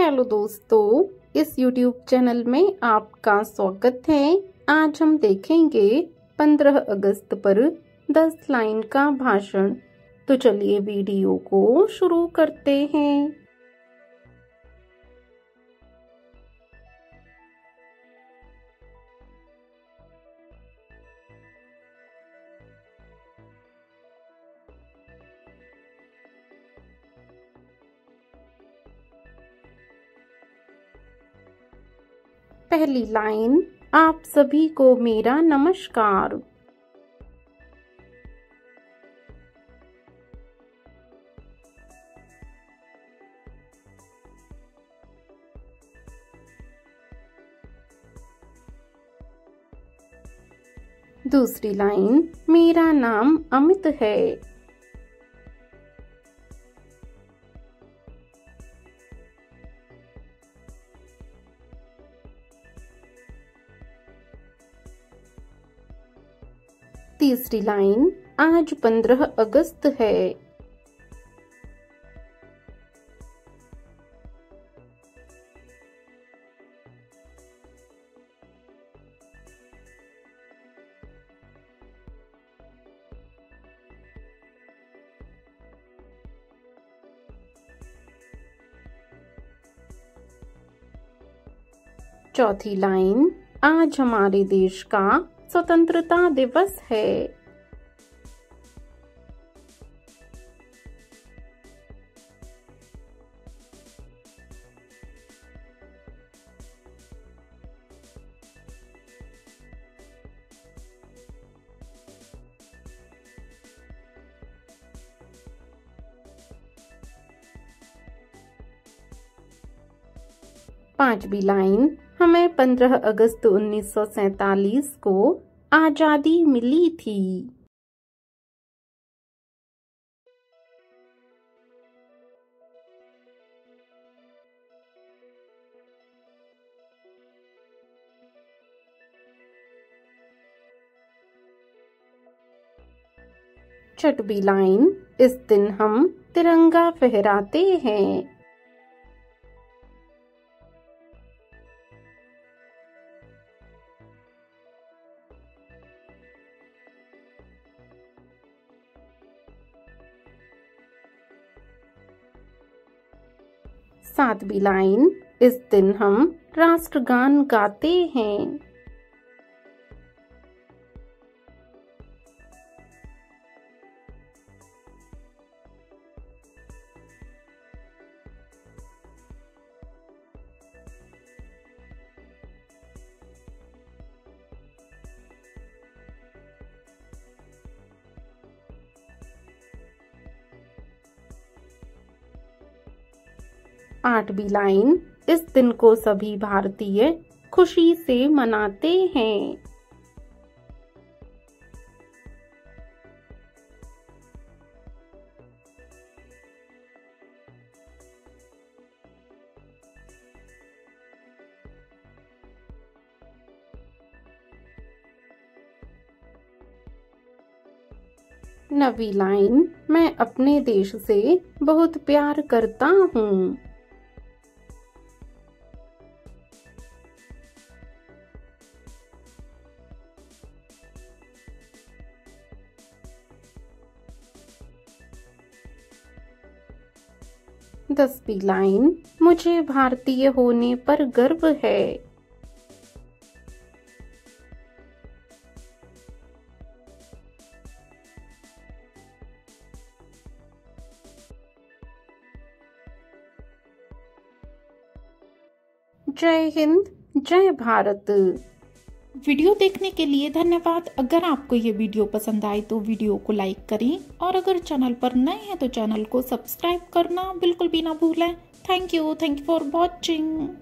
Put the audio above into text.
Hello दोस्तों, इस YouTube channel में आपका स्वागत है। आज हम देखेंगे 15 अगस्त पर 10 लाइन का भाषण। तो चलिए वीडियो को शुरू करते हैं। पहली लाइन, आप सभी को मेरा नमस्कार। दूसरी लाइन, मेरा नाम अमित है। तीसरी लाइन, आज 15 अगस्त है। चौथी लाइन, आज हमारे देश का स्वतंत्रता दिवस है। पांचवी लाइन, हमें 15 अगस्त 1947 को आजादी मिली थी। छठवीं लाइन, इस दिन हम तिरंगा फहराते हैं। सातवीं लाइन, इस दिन हम राष्ट्रगान गाते हैं। आठवीं लाइन, इस दिन को सभी भारतीय खुशी से मनाते हैं। नवीं लाइन, मैं अपने देश से बहुत प्यार करता हूँ। दसवीं लाइन, मुझे भारतीय होने पर गर्व है। जय हिंद, जय भारत। वीडियो देखने के लिए धन्यवाद। अगर आपको ये वीडियो पसंद आए तो वीडियो को लाइक करें और अगर चैनल पर नए हैं तो चैनल को सब्सक्राइब करना बिल्कुल भी ना भूलें। Thank you for watching.